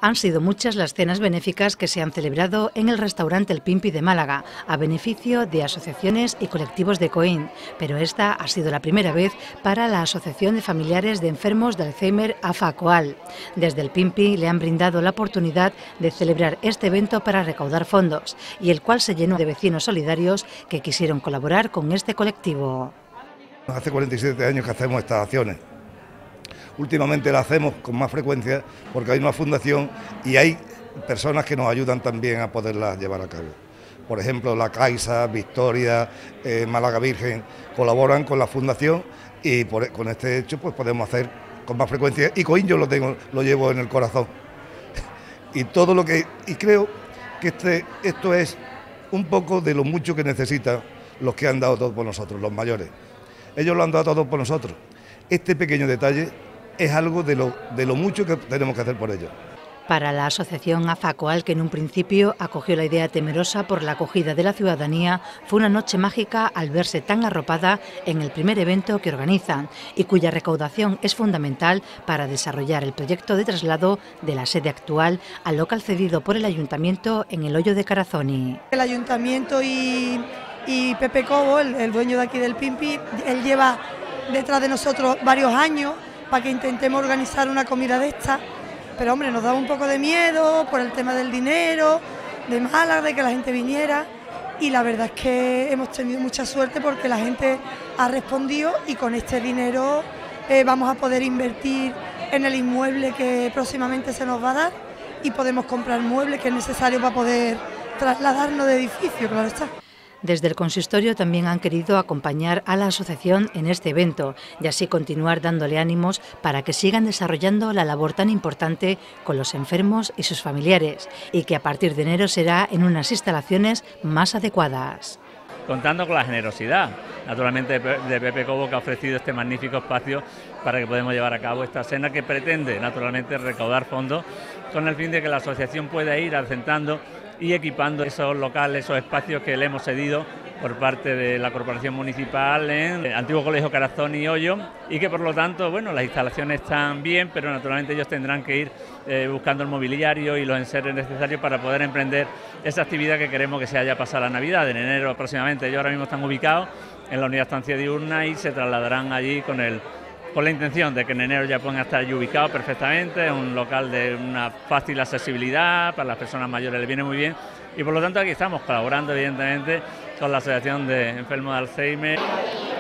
Han sido muchas las cenas benéficas que se han celebrado en el restaurante El Pimpi de Málaga, a beneficio de asociaciones y colectivos de Coín, pero esta ha sido la primera vez para la Asociación de Familiares de Enfermos de Alzheimer AFACOAL. Desde El Pimpi le han brindado la oportunidad de celebrar este evento para recaudar fondos, y el cual se llenó de vecinos solidarios que quisieron colaborar con este colectivo. Hace 47 años que hacemos estas acciones. Últimamente la hacemos con más frecuencia porque hay una fundación y hay personas que nos ayudan también a poderlas llevar a cabo. Por ejemplo, la Caixa, Victoria, Málaga Virgen, colaboran con la fundación y con este hecho pues podemos hacer con más frecuencia, y Coín yo lo llevo en el corazón. Y creo que esto es un poco de lo mucho que necesitan los que han dado todo por nosotros, los mayores. Ellos lo han dado todo por nosotros. Este pequeño detalle es algo de lo mucho que tenemos que hacer por ellos. Para la asociación AFACOAL, que en un principio acogió la idea temerosa por la acogida de la ciudadanía, fue una noche mágica al verse tan arropada en el primer evento que organizan y cuya recaudación es fundamental para desarrollar el proyecto de traslado de la sede actual al local cedido por el Ayuntamiento en el Hoyo de Carazoni. El Ayuntamiento y Pepe Cobo, el dueño de aquí del Pimpi, él lleva detrás de nosotros varios años para que intentemos organizar una comida de esta, pero hombre, nos daba un poco de miedo por el tema del dinero, de Málaga, de que la gente viniera, y la verdad es que hemos tenido mucha suerte porque la gente ha respondido y con este dinero vamos a poder invertir en el inmueble que próximamente se nos va a dar y podemos comprar muebles que es necesario para poder trasladarnos de edificio, claro está. Desde el consistorio también han querido acompañar a la asociación en este evento y así continuar dándole ánimos para que sigan desarrollando la labor tan importante con los enfermos y sus familiares, y que a partir de enero será en unas instalaciones más adecuadas. Contando con la generosidad, naturalmente, de Pepe Cobo, que ha ofrecido este magnífico espacio para que podamos llevar a cabo esta cena que pretende, naturalmente, recaudar fondos con el fin de que la asociación pueda ir asentando y equipando esos locales, esos espacios que le hemos cedido por parte de la Corporación Municipal en el antiguo Colegio Carazón y Hoyo, y que por lo tanto, bueno, las instalaciones están bien, pero naturalmente ellos tendrán que ir buscando el mobiliario y los enseres necesarios para poder emprender esa actividad que queremos que se haya pasado la Navidad, en enero aproximadamente. Ellos ahora mismo están ubicados en la unidad estancia diurna y se trasladarán allí con la intención de que en enero ya puedan estar allí ubicados perfectamente, es un local de una fácil accesibilidad, para las personas mayores les viene muy bien, y por lo tanto aquí estamos colaborando evidentemente con la Asociación de Enfermos de Alzheimer.